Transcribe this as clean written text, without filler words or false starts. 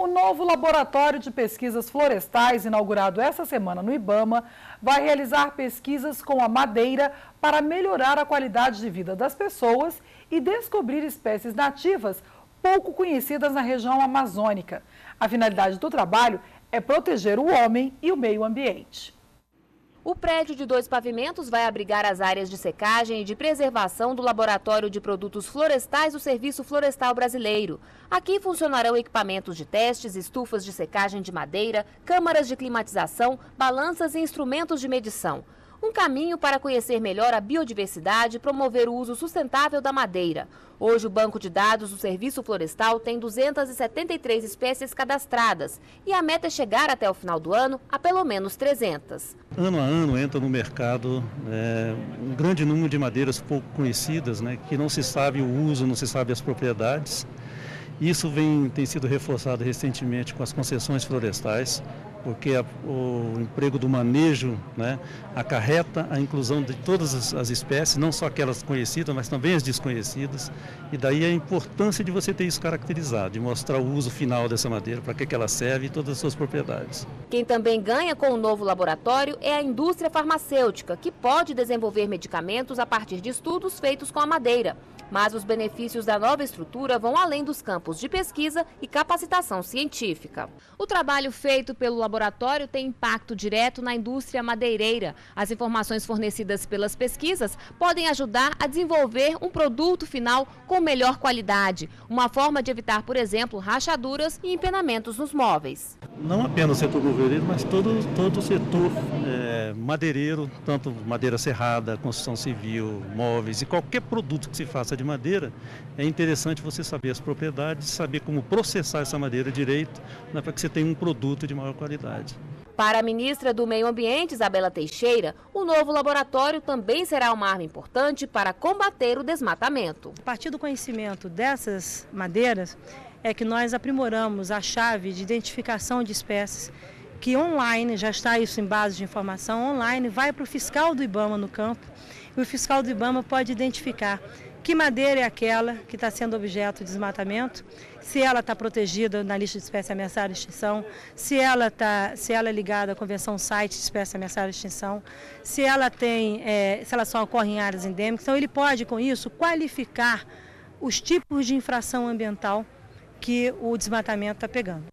O novo laboratório de pesquisas florestais, inaugurado essa semana no IBAMA, vai realizar pesquisas com a madeira para melhorar a qualidade de vida das pessoas e descobrir espécies nativas pouco conhecidas na região amazônica. A finalidade do trabalho é proteger o homem e o meio ambiente. O prédio de 2 pavimentos vai abrigar as áreas de secagem e de preservação do Laboratório de Produtos Florestais do Serviço Florestal Brasileiro. Aqui funcionarão equipamentos de testes, estufas de secagem de madeira, câmaras de climatização, balanças e instrumentos de medição. Um caminho para conhecer melhor a biodiversidade e promover o uso sustentável da madeira. Hoje, o banco de dados do Serviço Florestal tem 273 espécies cadastradas e a meta é chegar até o final do ano a pelo menos 300. Ano a ano entra no mercado um grande número de madeiras pouco conhecidas, que não se sabe o uso, não se sabe as propriedades. Isso tem sido reforçado recentemente com as concessões florestais, porque o emprego do manejo acarreta a inclusão de todas as espécies, não só aquelas conhecidas, mas também as desconhecidas. E daí a importância de você ter isso caracterizado, de mostrar o uso final dessa madeira, para que ela serve e todas as suas propriedades. Quem também ganha com o novo laboratório é a indústria farmacêutica, que pode desenvolver medicamentos a partir de estudos feitos com a madeira. Mas os benefícios da nova estrutura vão além dos campos de pesquisa e capacitação científica. O trabalho feito pelo laboratório tem impacto direto na indústria madeireira. As informações fornecidas pelas pesquisas podem ajudar a desenvolver um produto final com melhor qualidade. Uma forma de evitar, por exemplo, rachaduras e empenamentos nos móveis. Não apenas o setor moveleiro, mas todo o setor madeireiro, tanto madeira serrada, construção civil, móveis e qualquer produto que se faça de madeira, é interessante você saber as propriedades, saber como processar essa madeira direito, para que você tenha um produto de maior qualidade. Para a ministra do Meio Ambiente, Isabela Teixeira, o novo laboratório também será uma arma importante para combater o desmatamento. A partir do conhecimento dessas madeiras, é que nós aprimoramos a chave de identificação de espécies, que online, já está isso em base de informação online, vai para o fiscal do IBAMA no campo, e o fiscal do IBAMA pode identificar que madeira é aquela que está sendo objeto de desmatamento, se ela está protegida na lista de espécies ameaçadas de extinção, se ela é ligada à Convenção CITES de espécies ameaçadas de extinção, se ela só ocorre em áreas endêmicas. Então ele pode, com isso, qualificar os tipos de infração ambiental que o desmatamento está pegando.